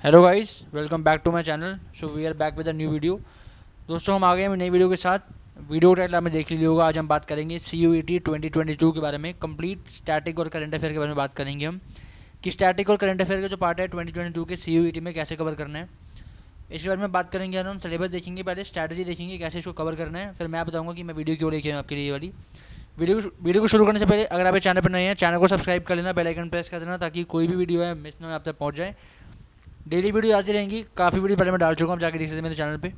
Hello guys, welcome back to my channel. So we are back with a new video. दोस्तों, हम आ गए हैं नई वीडियो के साथ। वीडियो टाइटल आपने देख लिया होगा। आज हम बात करेंगे CUET 2022 के बारे में। कंप्लीट स्टैटिक और करंट अफेयर के बारे में बात करेंगे हम कि स्टैटिक और करंट अफेयर का जो पार्ट है 2022 के CUET में कैसे कवर करना है। इसके बारे में बात करेंगे। हम सिलेबस देखेंगे, पहले स्ट्रैटेजी देखेंगे कैसे इसको कवर करना है, फिर मैं बताऊंगा कि मैं वीडियो क्यों लेके आया आपके लिए ये वाली वीडियो को शुरू करने से पहले अगर आप चैनल पर नए हैं, चैनल को सब्सक्राइब कर लेना, बेल आइकन प्रेस कर देना ताकि कोई भी वीडियो है मिस ना हो, आप तक पहुँच जाए। डेली वीडियो आती रहेंगी। काफ़ी वीडियो पहले मैं डाल चुका हूँ, जाके देख सकते हैं मेरे चैनल पे।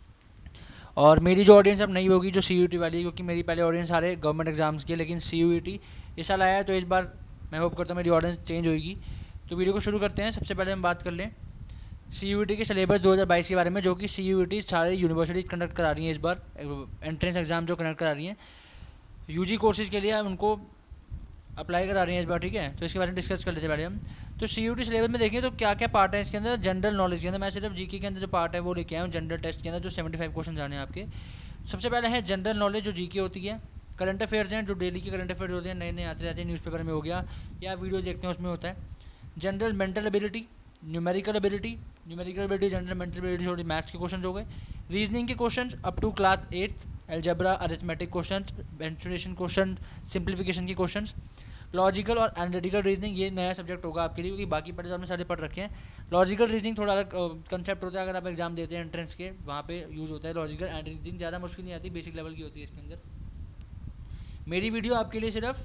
और मेरी जो ऑडियंस अब नई होगी जो CUET वाली है, क्योंकि मेरी पहले ऑडियंस सारे गवर्नमेंट एग्जाम्स की है, लेकिन CUET इस साल आया है तो इस बार मैं होप करता हूँ मेरी ऑडियंस चेंज होगी। तो वीडियो को शुरू करते हैं। सबसे पहले हम बात कर लें CUET के सिलेबस 2022 के बारे में, जो कि CUET सारे यूनिवर्सिटीज़ कंडक्ट करा रही हैं इस बार। एंट्रेंस एग्जाम जो कंडक्ट करा रही हैं UG कोर्सेज के लिए, उनको अप्लाई करा रही हैं इस बार। ठीक है, तो इसके बारे में डिस्कस कर लेते हैं पहले हम। तो CUET सिलेबस में देखें तो क्या क्या पार्ट है इसके अंदर। जनरल नॉलेज के अंदर मैं सिर्फ GK के अंदर जो पार्ट है वो लेके आया हूँ। जनरल टेस्ट के अंदर जो 75 क्वेश्चन आने हैं आपके। सबसे पहले है जनरल नॉलेज जो GK होती है। करंट अफेयर्स हैं जो डेली के करंट अफेयर्स होते हैं, नए नए आते रहते हैं, न्यूज़पेपर में हो गया या वीडियो देखते हैं उसमें होता है। General mental ability, numerical ability, general mental ability थोड़ी मैथ्स के क्वेश्चन हो गए। रीजनिंग के question up to class 8th, algebra, arithmetic question, mensuration question, simplification के क्वेश्चन। लॉजिकल और एनालिटिकल रीजनिंग ये नया सब्जेक्ट होगा आपके लिए, क्योंकि बाकी पढ़े तो आपने सारे पढ़ रखे हैं। लॉजिकल रीजनिंग थोड़ा अलग कंसेप्ट होता है, अगर आप एग्जाम देते हैं एंट्रेंस के, वहाँ पे यूज़ होता है लॉजिकल एंड रीजनिंग। ज़्यादा मुश्किल नहीं आती, बेसिक लेवल की होती है इसके अंदर। मेरी वीडियो आपके लिए सिर्फ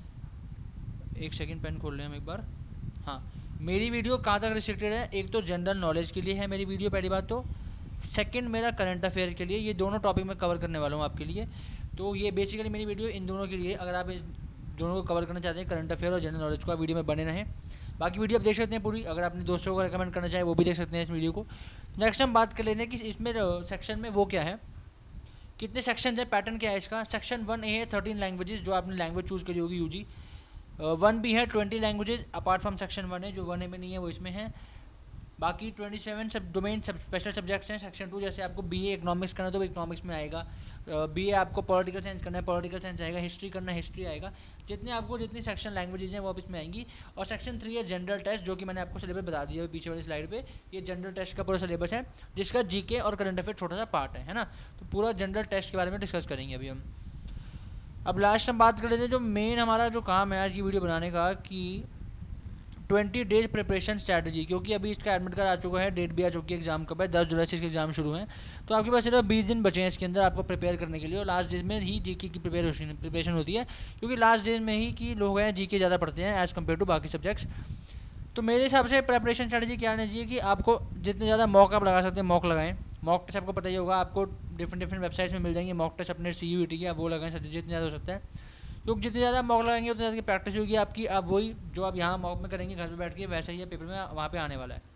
एक सेकंड, पेन खोल लें हम एक बार। हाँ, मेरी वीडियो कहाँ तक रिस्ट्रिक्टेड है। एक तो जनरल नॉलेज के लिए है मेरी वीडियो, पहली बात तो। सेकंड मेरा करंट अफेयर के लिए। ये दोनों टॉपिक मैं कवर करने वाला हूँ आपके लिए। तो ये बेसिकली मेरी वीडियो इन दोनों के लिए, अगर आप दोनों को कवर करना चाहते हैं, करंट अफेयर और जनरल नॉलेज को, आप वीडियो में बने रहें। बाकी वीडियो आप देख सकते हैं पूरी। अगर अपने दोस्तों को रेकमेंड करना चाहें वो भी देख सकते हैं इस वीडियो को। नेक्स्ट हम बात कर लेते हैं कि इसमें सेक्शन में वो क्या है, कितने सेक्शन है, पैटर्न क्या है इसका। सेक्शन 1A है 13 लैंग्वेजेस, जो आपने लैंग्वेज चूज़ करी होगी UG। 1B है 20 लैंग्वेजेस, अपार्ट फ्रॉम सेक्शन 1 है, जो 1A में नहीं है वो इसमें है। बाकी 27 सब डोमेन सब स्पेशल सब्जेक्ट्स हैं। सेक्शन 2 जैसे आपको BA इकोनॉमिक्स करना है तो इकोनॉमिक्स में आएगा। BA आपको पॉलिटिकल साइंस करना है, पॉलिटिकल साइंस आएगा। हिस्ट्री करना है, हिस्ट्री आएगा। जितनी सेक्शन लैंग्वेजेज हैं वो आप इसमें आएंगी। और सेक्शन 3 है जनरल टेस्ट, जो कि मैंने आपको सिलेबस बता दिया है पीछे वाली स्लाइड पे। ये जनरल टेस्ट का पूरा सिलेबस है, जिसका GK और करंट अफेयर छोटा सा पार्ट है ना। तो पूरा जनरल टेस्ट के बारे में डिस्कस करेंगे अभी हम। अब लास्ट हम बात कर लेते हैं जो मेन हमारा जो काम है आज की वीडियो बनाने का, कि 20 डेज प्रिपरेशन स्ट्रैटेजी। क्योंकि अभी इसका एडमिट कार्ड आ चुका है, डेट भी आ चुकी है, एग्जाम कब है, 10 जुलाई से इसके एग्जाम शुरू हैं। तो आपके पास सिर्फ 20 दिन बचे हैं इसके अंदर आपको प्रिपेयर करने के लिए। और लास्ट डेज में ही GK की प्रिपरेशन होती है, क्योंकि लास्ट डेज में ही कि लोग हैं GK ज़्यादा पढ़ते हैं एज़ कम्पेयर टू बाकी सब्जेक्ट्स। तो मेरे हिसाब से प्रिपरेशन स्ट्रैटेजी क्या रहनी चाहिए कि आपको जितने ज़्यादा मॉक आप लगा सकते हैं मॉक लगाएं। मॉक टेस्ट आपको पता ही होगा, आपको डिफरेंट वेबसाइट्स में मिल जाएंगे मॉक टेस्ट अपने CUET के, आप वो लगाएं जितने ज़्यादा हो सकता है। क्योंकि जितने ज़्यादा मॉक लगाएंगे उतनी ज़्यादा प्रैक्टिस होगी आपकी। अब वही जो आप यहाँ मॉक में करेंगे घर पे बैठ के, वैसा ही है पेपर में वहाँ पे आने वाला है।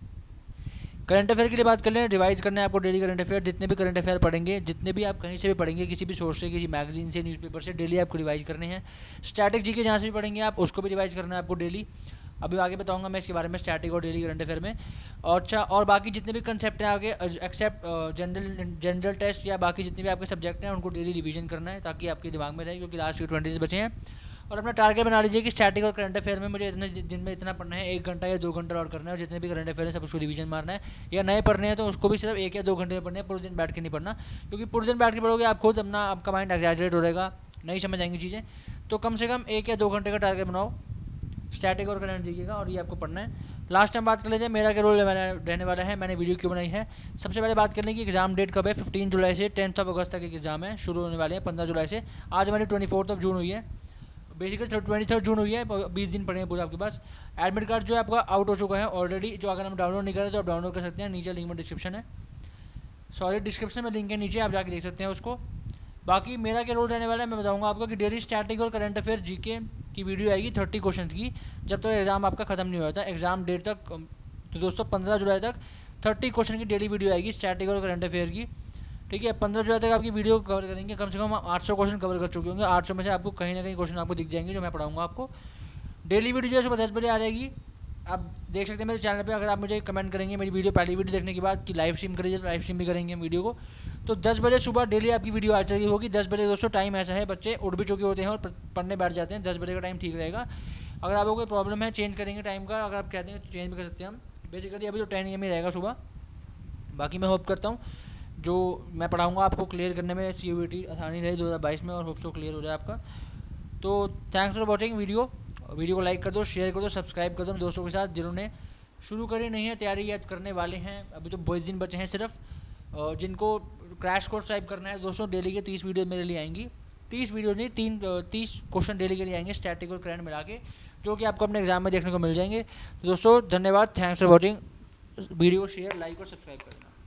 करंट अफेयर के लिए बात कर लें, रिवाइज करना है आपको डेली करंट अफेयर। जितने भी करंट अफेयर पढ़ेंगे, जितने भी आप कहीं से भी पढ़ेंगे, किसी भी सोर्स से, किसी मैगजीन से, न्यूज़पेपर से, डेली आपको रिवाइज करने हैं। स्टैटिक GK जहाँ से भी पढ़ेंगे आप, उसको भी रिवाइज करना है आपको डेली। अभी आगे बताऊंगा मैं इसके बारे में, स्टैटिक और डेली करंट अफेयर में। और अच्छा, और बाकी जितने भी कंसेप्ट हैं आगे, एक्सेप्ट जनरल टेस्ट या बाकी जितने भी आपके सब्जेक्ट हैं, उनको डेली रिवीजन करना है ताकि आपके दिमाग में रहे, क्योंकि लास्ट के 20 बचे हैं। और अपना टारगेट बना लीजिए कि स्टैटिक और करंट अफेयर में मुझे इतने दिन में इतना पढ़ना है, 1 घंटा या 2 घंटा और करना है। और जितने भी करंट अफेयर है सब उसको रिवीजन मारना है। या नए पढ़ने हैं तो उसको भी सिर्फ 1 या 2 घंटे में पढ़ने हैं, पूरे दिन बैठ के नहीं पढ़ना। क्योंकि पूरे दिन बैठ के पढ़ोगे आप खुद अपना, आपका माइंड एग्जैजरेट हो जाएगा, नहीं समझ आएंगी चीज़ें। तो कम से कम 1 या 2 घंटे का टारगेट बनाओ स्टैटिक और करंट GK का, और ये आपको पढ़ना है। लास्ट टाइम बात कर लेते हैं मेरा क्या रोल रहने वाला है, मैंने वीडियो क्यों बनाई है। सबसे पहले बात कर लें कि एग्जाम डेट कब है। 15 जुलाई से 10 अगस्त तक एग्जाम है, शुरू होने वाले हैं 15 जुलाई से। आज हमारी 24 जून हुई है, बेसिकली 23 जून हुई है। 20 दिन पड़े हैं पूरे आपके पास। एडमिट कार्ड जो है आपका आउट हो चुका है ऑलरेडी, जो अगर हम डाउनलोड नहीं करें तो आप डाउनलोड कर सकते हैं, नीचे लिंक में डिस्क्रिप्शन है, सॉरी डिस्क्रिप्शन में लिंक है नीचे, आप जाके देख सकते हैं उसको। बाकी मेरा क्या रोल रहने वाला है मैं बताऊंगा आपको, कि डेली स्टैटिक और करंट अफेयर GK की वीडियो आएगी 30 क्वेश्चन की, जब तक एग्जाम आपका खत्म नहीं होता एग्जाम डेट तक। तो दोस्तों 15 जुलाई तक 30 क्वेश्चन की डेली वीडियो आएगी स्टैटिक और करंट अफेयर की। ठीक है, 15 जुलाई तक आपकी वीडियो कवर करेंगे। कम से कम 800 क्वेश्चन कवर कर चुके होंगे। 800 में से आपको कहीं ना कहीं क्वेश्चन आपको दिख जाएंगे जो मैं पढ़ाऊंगा आपको। डेली वीडियो जो है सुबह 10 बजे आ जाएगी, आप देख सकते हैं मेरे चैनल पे। अगर आप मुझे कमेंट करेंगे मेरी वीडियो, पहली वीडियो देखने के बाद, कि लाइव स्ट्रीम करिए, तो लाइव स्ट्रीम भी करेंगे हम वीडियो को। तो 10 बजे सुबह डेली आपकी वीडियो आ चुकी होगी। 10 बजे दोस्तों टाइम ऐसा है, बच्चे उठ भी चुके होते हैं और पढ़ने बैठ जाते हैं। 10 बजे का टाइम ठीक रहेगा। अगर आपको कोई प्रॉब्लम है चेंज करेंगे टाइम का, अगर आप कहते हैं चेंज भी कर सकते हैं हम। बेसिकली अभी तो 10 AM ही रहेगा सुबह। बाकी मैं होप करता हूँ जो मैं पढ़ाऊँगा आपको क्लियर करने में CUET आसानी रही 2022 में, और होप सो क्लियर हो जाए आपका। तो थैंक्स फॉर वॉचिंग वीडियो को लाइक कर दो, शेयर कर दो, सब्सक्राइब कर दो दोस्तों के साथ जिन्होंने शुरू करी नहीं है तैयारी या करने वाले हैं। अभी तो 22 दिन बचे हैं सिर्फ। जिनको क्रैश कोर्स टाइप करना है दोस्तों, डेली के 30 वीडियो मेरे लिए आएंगी। 30 वीडियो नहीं, 30 क्वेश्चन डेली के लिए आएंगे स्टैटिक और करंट मिला के, जो कि आपको अपने एग्जाम में देखने को मिल जाएंगे। तो दोस्तों धन्यवाद, thanks for watching. Video share, like और सब्सक्राइब करना।